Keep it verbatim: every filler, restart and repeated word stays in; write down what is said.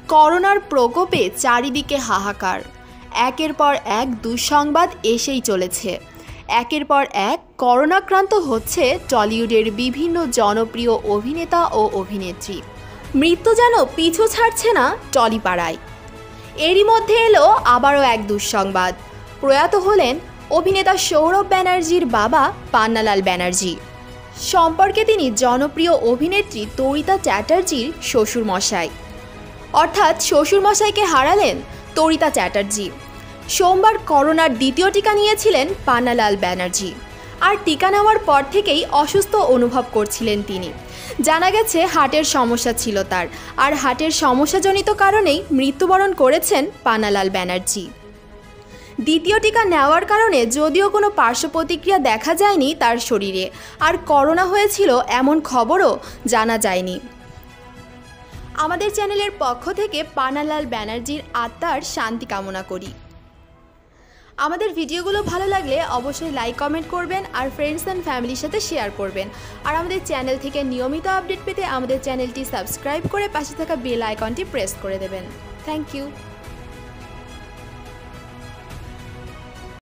করোনার প্রকোপে চারিদিকে হাহাকার। একের পর এক দুঃসংবাদ এসেই চলেছে। একের পর এক করোনাক্রান্ত হচ্ছে টলিউডের বিভিন্ন জনপ্রিয় অভিনেতা ও অভিনেত্রী। মৃত্যু যেন পিছু ছাড়ছে না টলিপাড়ায়। এরই মধ্যে এলো আবারও এক দুঃসংবাদ। প্রয়াত হলেন অভিনেতা সৌরভ ব্যানার্জির বাবা পান্নালাল ব্যানার্জি। সম্পর্কে তিনি জনপ্রিয় অভিনেত্রী তরিতা চ্যাটার্জির শ্বশুরমশাই, অর্থাৎ শ্বশুরমশাইকে হারালেন তরিতা চ্যাটার্জি। সোমবার করোনার দ্বিতীয় টিকা নিয়েছিলেন পান্নালাল ব্যানার্জি, আর টিকা নেওয়ার পর থেকেই অসুস্থ অনুভব করছিলেন তিনি। জানা গেছে হার্টের সমস্যা ছিল তার, আর হার্টের সমস্যাজনিত কারণেই মৃত্যুবরণ করেছেন পান্নালাল ব্যানার্জি। দ্বিতীয় টিকা নেওয়ার কারণে যদিও কোনো পার্শ্ব প্রতিক্রিয়া দেখা যায়নি তার শরীরে, আর করোনা হয়েছিল এমন খবরও জানা যায়নি। আমাদের চ্যানেলের পক্ষ থেকে পান্নালাল ব্যানার্জির আত্মার শান্তি কামনা করি। আমাদের ভিডিওগুলো ভালো লাগলে অবশ্যই লাইক কমেন্ট করবেন, আর ফ্রেন্ডস অ্যান্ড ফ্যামিলির সাথে শেয়ার করবেন। আর আমাদের চ্যানেল থেকে নিয়মিত আপডেট পেতে আমাদের চ্যানেলটি সাবস্ক্রাইব করে পাশে থাকা বেল আইকনটি প্রেস করে দেবেন। Thank you.